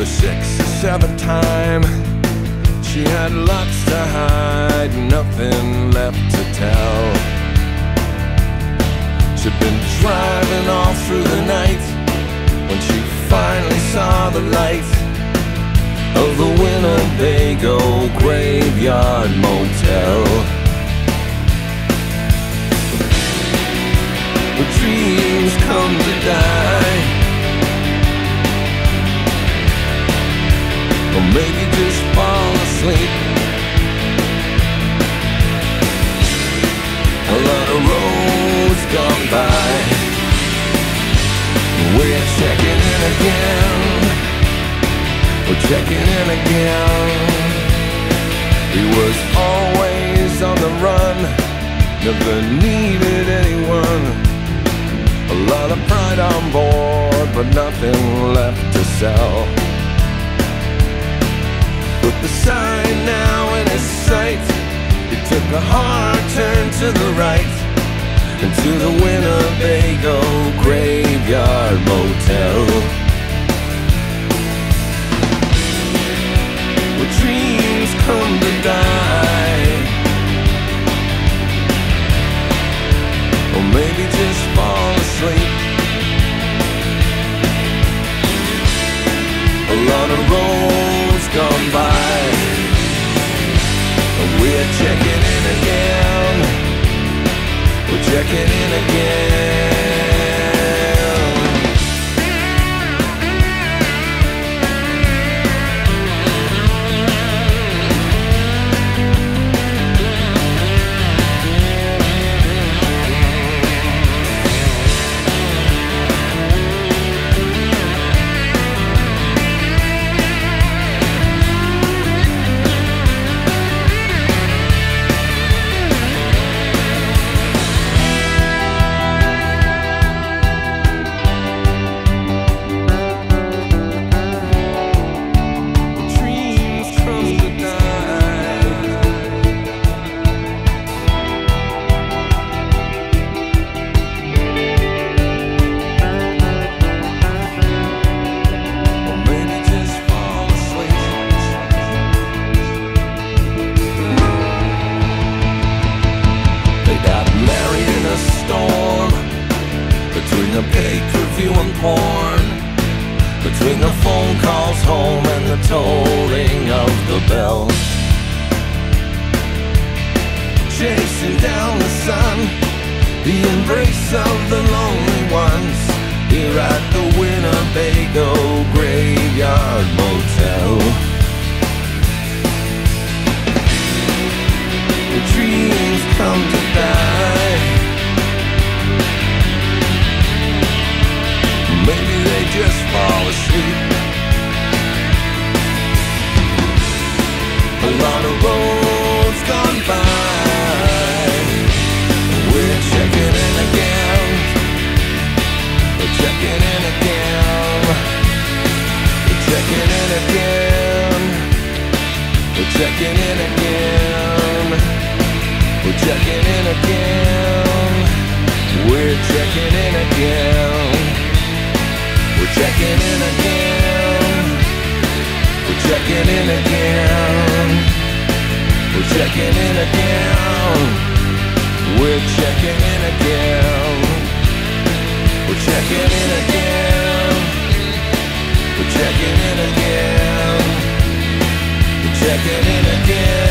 the 6th or 7th time, she had lots to hide, nothing left to tell. She'd been driving all through the night when she finally saw the light of the Winnebago Graveyard Motel. Where dreams come to die, or maybe just fall asleep. A lot of roads gone by, we're checking in again. We're checking in again. He was always on the run, never needed anyone. A lot of pride on board, but nothing left to sell. With the sign now in his sight, he took a hard turn to the right into the Winnebago Graveyard Motel. Where dreams come to die, or maybe just fall asleep. A lot of roads gone by, and we're checking in again. We're checking in again. Between the pay-per-view and porn, between the phone calls home and the tolling of the bell, chasing down the sun, the embrace of the lonely ones, here at the Winnebago Graveyard Motel. The dreams come to die, maybe they just fall asleep. A lot of roads gone by, we're checking in again. We're checking in again. We're checking in again. We're checking in again. We're checking in again. We're checking in again. We're checking in again. We're checking in again. We're checking in again. We're checking in again. We're checking in again. We're checking in again. We're checking in again.